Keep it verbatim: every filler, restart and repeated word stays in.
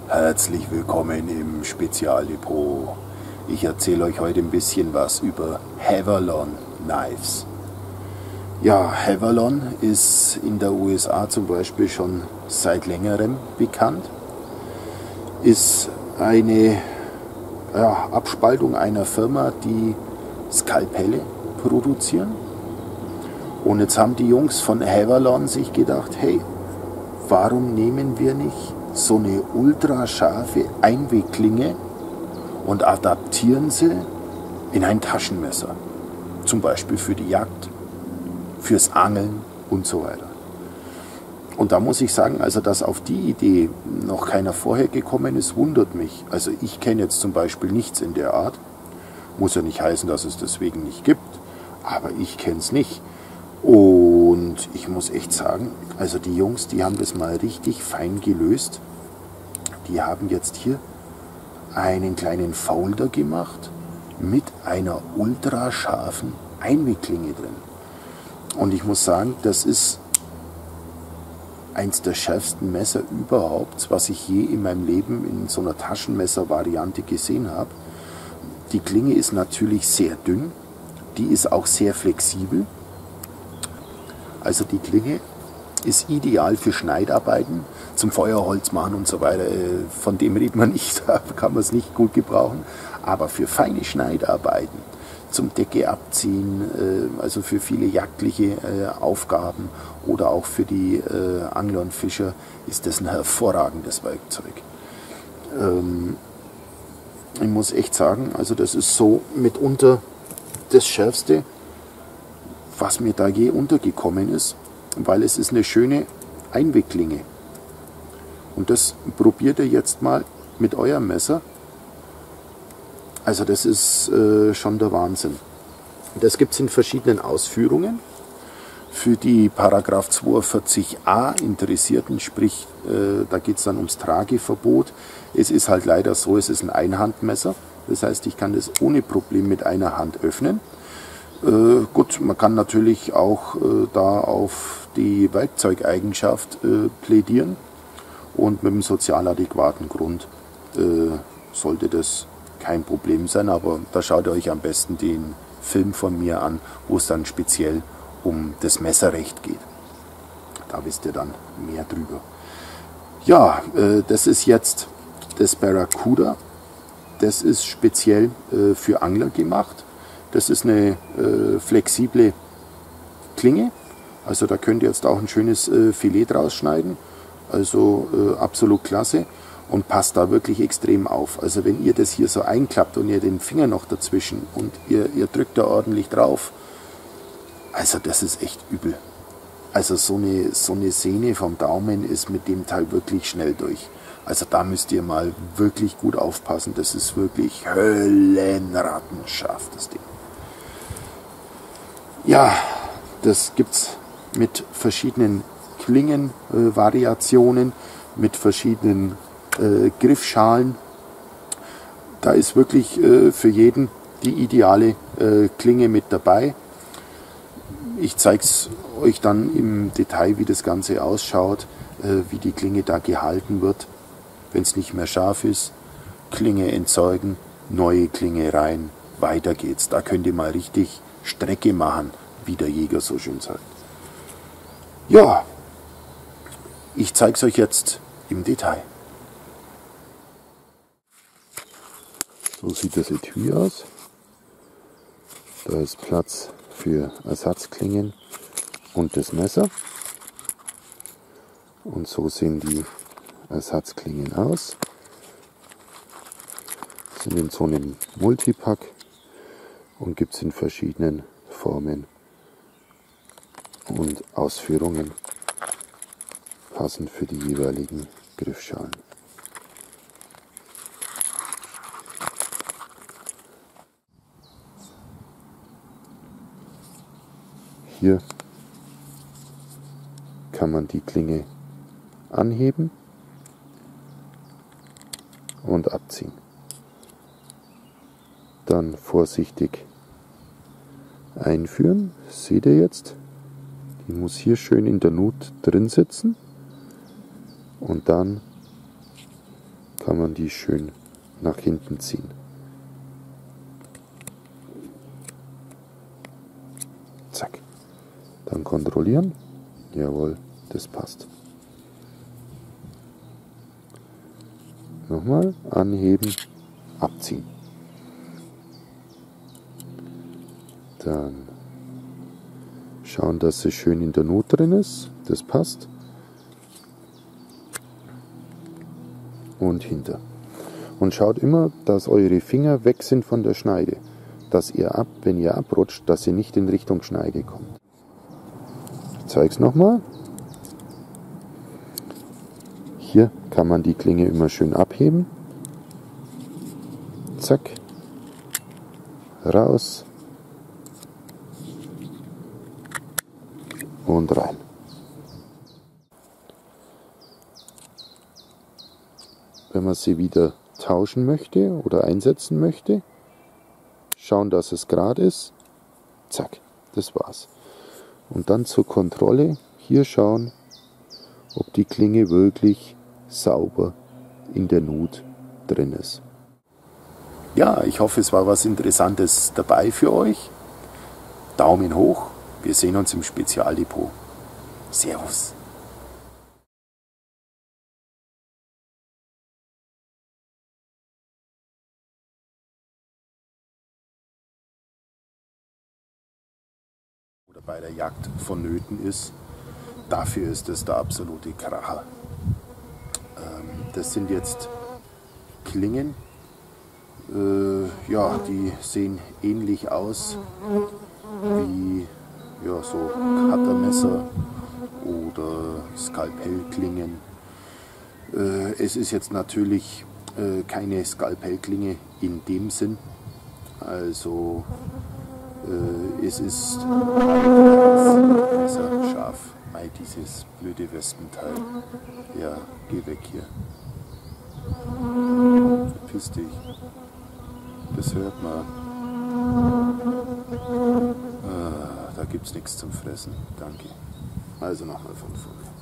Herzlich willkommen im Spezialdepot. Ich erzähle euch heute ein bisschen was über Havalon Knives. Ja, Havalon ist in der U S A zum Beispiel schon seit längerem bekannt. Ist eine ja, Abspaltung einer Firma, die Skalpelle produzieren. Und jetzt haben die Jungs von Havalon sich gedacht, hey, warum nehmen wir nicht so eine ultrascharfe Einwegklinge und adaptieren sie in ein Taschenmesser. Zum Beispiel für die Jagd, fürs Angeln und so weiter. Und da muss ich sagen, also dass auf die Idee noch keiner vorher gekommen ist, wundert mich. Also ich kenne jetzt zum Beispiel nichts in der Art. Muss ja nicht heißen, dass es deswegen nicht gibt, aber ich kenne es nicht. Und ich muss echt sagen, also die Jungs, die haben das mal richtig fein gelöst. Die haben jetzt hier einen kleinen Folder gemacht mit einer ultrascharfen Einwegklinge drin. Und ich muss sagen, das ist eins der schärfsten Messer überhaupt, was ich je in meinem Leben in so einer Taschenmesser-Variante gesehen habe. Die Klinge ist natürlich sehr dünn, die ist auch sehr flexibel. Also die Klinge ist ideal für Schneidarbeiten, zum Feuerholz machen und so weiter. Von dem redet man nicht, da kann man es nicht gut gebrauchen. Aber für feine Schneidarbeiten, zum Decke abziehen, also für viele jagdliche Aufgaben oder auch für die Angler und Fischer ist das ein hervorragendes Werkzeug. Ich muss echt sagen, also das ist so mitunter das Schärfste, was mir da je untergekommen ist, weil es ist eine schöne Einwegklinge. Und das probiert ihr jetzt mal mit eurem Messer. Also das ist äh, schon der Wahnsinn. Das gibt es in verschiedenen Ausführungen. Für die Paragraph zweiundvierzig a Interessierten, sprich, äh, da geht es dann ums Trageverbot. Es ist halt leider so, es ist ein Einhandmesser. Das heißt, ich kann das ohne Problem mit einer Hand öffnen. Äh, gut, man kann natürlich auch äh, da auf die Werkzeugeigenschaft äh, plädieren und mit einem sozial adäquaten Grund äh, sollte das kein Problem sein, aber da schaut ihr euch am besten den Film von mir an, wo es dann speziell um das Messerrecht geht. Da wisst ihr dann mehr drüber. Ja, äh, das ist jetzt das Barracuda. Das ist speziell äh, für Angler gemacht. Das ist eine äh, flexible Klinge, also da könnt ihr jetzt auch ein schönes äh, Filet draus schneiden, also äh, absolut klasse und passt da wirklich extrem auf. Also wenn ihr das hier so einklappt und ihr den Finger noch dazwischen und ihr, ihr drückt da ordentlich drauf, also das ist echt übel. Also so eine, so eine Sehne vom Daumen ist mit dem Teil wirklich schnell durch. Also da müsst ihr mal wirklich gut aufpassen, das ist wirklich höllenrattenscharf, das Ding. Ja, das gibt es mit verschiedenen Klingenvariationen, äh, mit verschiedenen äh, Griffschalen. Da ist wirklich äh, für jeden die ideale äh, Klinge mit dabei. Ich zeige es euch dann im Detail, wie das Ganze ausschaut, äh, wie die Klinge da gehalten wird. Wenn es nicht mehr scharf ist, Klinge entsorgen, neue Klinge rein, weiter geht's. Da könnt ihr mal richtig Strecke machen, wie der Jäger so schön sagt. Ja, ich zeige es euch jetzt im Detail. So sieht das Etui aus. Da ist Platz für Ersatzklingen und das Messer. Und so sehen die Ersatzklingen aus. Sind in so einem Multipack und gibt es in verschiedenen Formen und Ausführungen, passend für die jeweiligen Griffschalen. Hier kann man die Klinge anheben und abziehen. Dann vorsichtig einführen, seht ihr jetzt, die muss hier schön in der Nut drin sitzen und dann kann man die schön nach hinten ziehen. Zack. Dann kontrollieren. Jawohl, das passt. Nochmal anheben, abziehen. Dann schauen, dass sie schön in der Nut drin ist. Das passt. Und hinter. Und schaut immer, dass eure Finger weg sind von der Schneide. Dass ihr ab, wenn ihr abrutscht, dass ihr nicht in Richtung Schneide kommt. Ich zeige es nochmal. Hier kann man die Klinge immer schön abheben. Zack. Raus. Und rein. Wenn man sie wieder tauschen möchte oder einsetzen möchte, schauen, dass es gerade ist. Zack, das war's. Und dann zur Kontrolle hier schauen, ob die Klinge wirklich sauber in der Nut drin ist. Ja, ich hoffe, es war was Interessantes dabei für euch. Daumen hoch. Wir sehen uns im Spezialdepot. Servus. Oder bei der Jagd vonnöten ist, dafür ist es der absolute Kracher. Ähm, das sind jetzt Klingen, äh, ja, die sehen ähnlich aus wie ja, so Cuttermesser oder Skalpellklingen. Äh, es ist jetzt natürlich äh, keine Skalpellklinge in dem Sinn. Also äh, es ist Messer scharf. Ei, dieses blöde Wespenteil. Ja, geh weg hier. Verpiss dich. Das hört man. Ah, da gibt's nichts zum Fressen. Danke. Also nochmal von vorne.